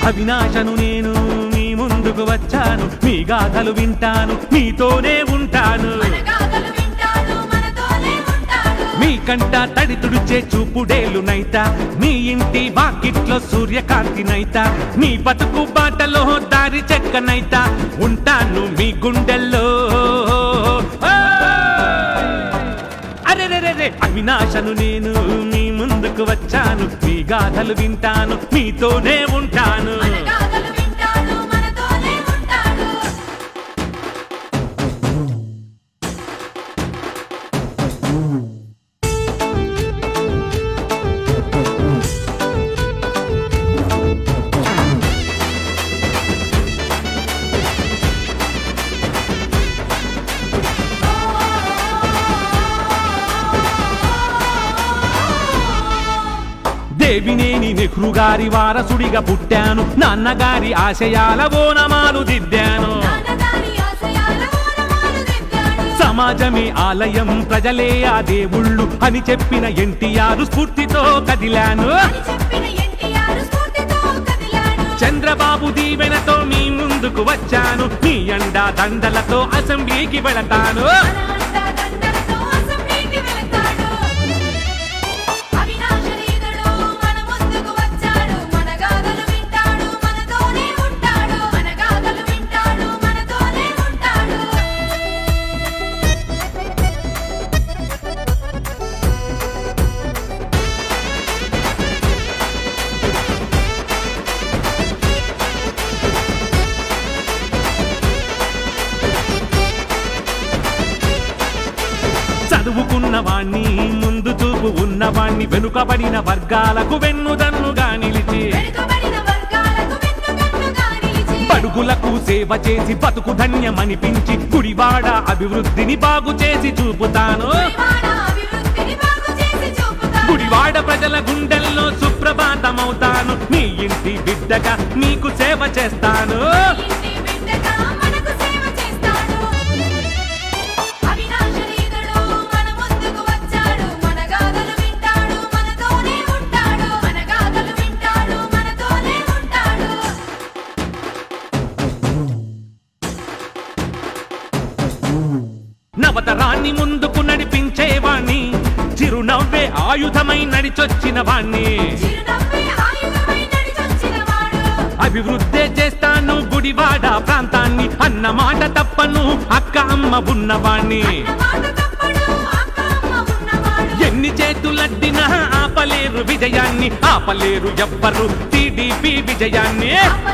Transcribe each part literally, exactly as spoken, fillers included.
అవినాశను నేను మీ ముందుకు వచ్చాను, మీ గాథలు వింటాను, మీతోనే ఉంటాను. మీ కంట తడి తుడిచే చూపుడేలు నైతా, మీ ఇంటి వాకిట్లో సూర్యకాంతి నైతా, మీ బతుకు బాటలో దారి చెక్కనైతా, ఉంటాను మీ గుండెల్లో. అరెరెరెరే అవినాశను నేను మీ ముందుకు వచ్చాను, మీ గాథలు వింటాను, మీతోనే ఉంటాను. దేవినేని నెహ్రూ గారి వారసుడిగా పుట్టాను, నాన్నగారి ఆశయాల ఓనమాలు దిద్దాను. సమాజమే ఆలయం, ప్రజలే ఆ దేవుళ్ళు అని చెప్పిన ఎన్టీఆర్ స్ఫూర్తితో కదిలాను. చంద్రబాబు దీవెనతో మీ ముందుకు వచ్చాను, మీ అండా దండలతో అసెంబ్లీకి వెళతాను. చదువుకున్నవాణ్ణి, ముందు చూపు ఉన్నవాణ్ణి, వెనుకబడిన వర్గాలకు వెన్నుదన్నుగా నిలిచి, బడుగులకు సేవ చేసి బతుకు ధన్యమనిపించి, గుడివాడ అభివృద్ధిని బాగు చేసి చూపుతాను. గుడివాడ ప్రజల గుండెల్లో సుప్రభాతమవుతాను, మీ ఇంటి బిడ్డగా మీకు సేవ చేస్తాను. నవతరాన్ని ముందుకు నడిపించేవాణ్ణి, చిరునవ్వే ఆయుధమై నడిచొచ్చిన వాణ్ణి, అభివృద్ధి చేస్తాను గుడివాడ ప్రాంతాన్ని అన్న మాట తప్పను అక్క అమ్మ ఉన్నవాణ్ణి. ఎన్ని చేతులడ్డినా ఆపలేరు విజయాన్ని, ఆపలేరు ఎవ్వరు టీడీపీ విజయాన్ని.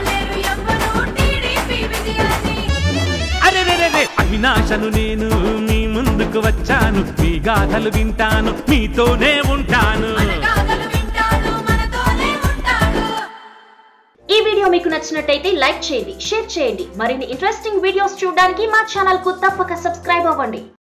అరెరెరెరే అవినాశను నేను మీ ముందుకు వచ్చాను, మీ గాథలు వింటాను, మీతోనే ఉంటాను. ఈ వీడియో మీకు నచ్చినట్టయితే లైక్ చేయండి, షేర్ చేయండి. మరిన్ని ఇంట్రెస్టింగ్ వీడియోస్ చూడడానికి మా ఛానల్ కు తప్పక సబ్స్క్రైబ్ అవ్వండి.